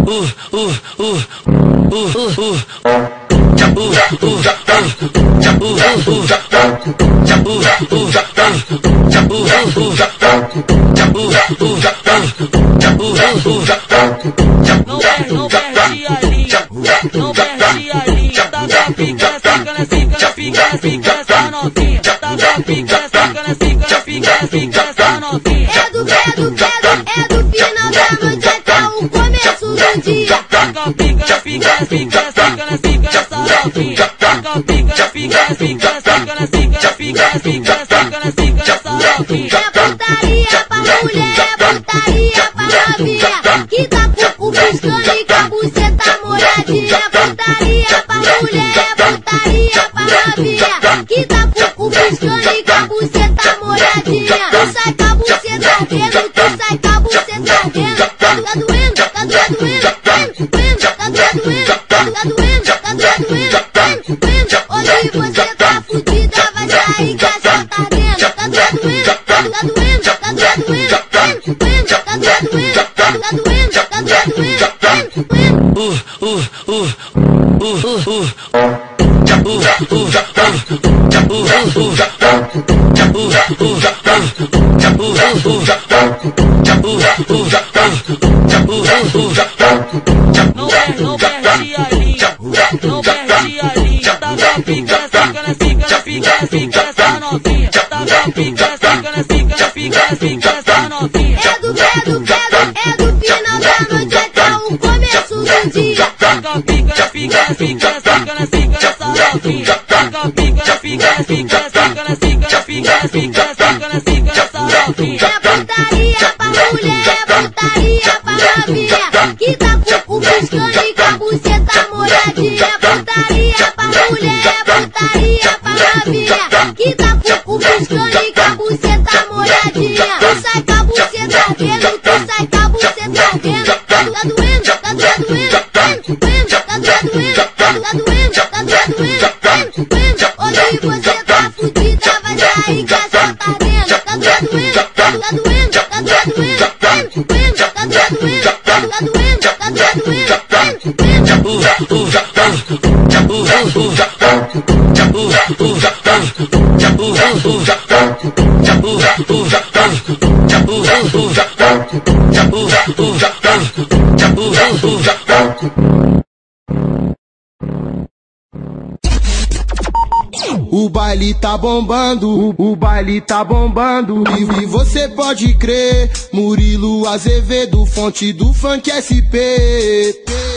Não perde a linha, não perde a linha. Tá com a pica, fica essa novinha. Tá com a pica, fica essa novinha. É do final da noite até o começo do dia. Tá com a pica, fica essa novinha. Tá com a pica, fica essa novinha. É putaria pra mulher, é putaria pra novinha. Que tá com o piscando e com a buceta molhadinha. É putaria pra mulher, é putaria pra novinha. Que tá com o piscando e com a buceta molhadinha. Tu sai com a buceta ardendo, tu sai com a buceta ardendo. Tá doendo, tá doendo, tá doendo. Hoje você tá fudida, vai sair com essa ardendo. Tá doendo, tá doendo, tá doendo. Não perde a linha, não perde a linha. Tá com a pica, fica essa novinha. Tá com a pica, fica essa novinha. É do final da noite até o começo do dia. Tá com a pica, fica essa novinha. Tá com a pica, fica essa novinha. É putaria pra mulher, é putaria pra novinha. Que tá com o piscando e com a buceta molhadinha. É putaria pra mulher, é putaria pra novinha. Que tá com o piscando e com a buceta molhadinha. Tu sai com a buceta ardendo, tu sai com a buceta ardendo. Tá doendo, tá doendo, tá doendo. Hoje você tá fudida, vai sair com essa ardendo. Tá doendo, tá doendo, tá doendo. O baile tá bombando, o baile tá bombando. E você pode crer, Murilo Azevedo, fonte do funk SP.